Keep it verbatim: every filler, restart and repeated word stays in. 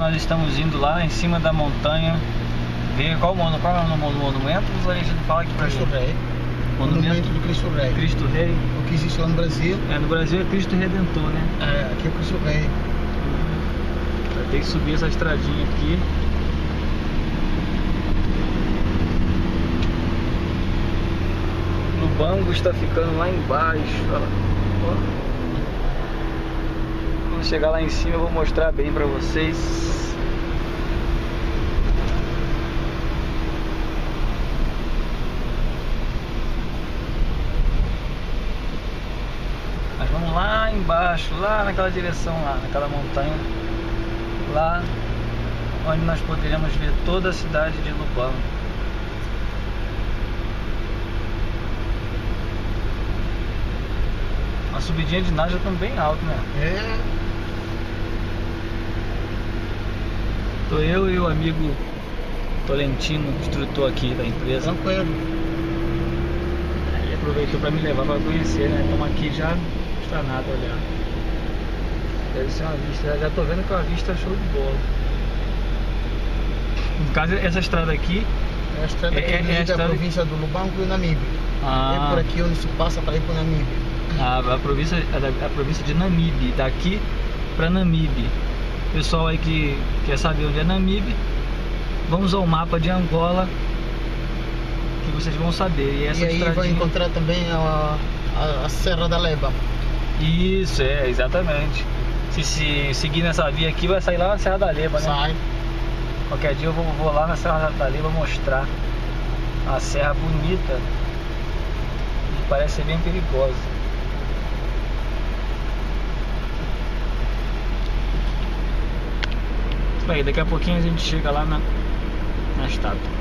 nós estamos indo lá em cima da montanha ver qual, mono, qual é o monumento. A gente fala aqui pra Cristo gente. Rei. Monumento, Monumento do Cristo Rei. Cristo Rei. O que existe lá no Brasil. É, no Brasil é Cristo Redentor, né? É, aqui é o Cristo Rei. Vai ter que subir essa estradinha aqui. Lubango está ficando lá embaixo. Olha lá. Ó. Quando chegar lá em cima eu vou mostrar bem pra vocês. Mas vamos lá embaixo, lá naquela direção lá, naquela montanha. Lá onde nós poderemos ver toda a cidade de Lubango. A subidinha de Naja também alto, né? É. Tô eu e o amigo Tolentino, instrutor aqui da empresa. Tranquilo. Ele aproveitou para me levar para conhecer, né? Estamos aqui já, não está nada a olhar. Deve ser uma vista, já tô vendo que é uma vista show de bola. No caso, essa estrada aqui É a estrada É- que é- é a liga estrada- a província do Lubango e o Namíbia. Ah. É por aqui onde se passa para ir para o Namíbia. a, a, província, a, a província de Namibe, daqui para Namibe. Pessoal aí que quer saber onde é Namibe, vamos ao mapa de Angola que vocês vão saber. E, essa E aí vai estradinha... encontrar também a, a, a Serra da Leba. Isso, é, exatamente. Se, se seguir nessa via aqui, vai sair lá na Serra da Leba, né? Sai. Qualquer dia eu vou, vou lá na Serra da Leba mostrar a serra bonita e parece ser bem perigosa. Isso aí, daqui a pouquinho a gente chega lá na, na estátua.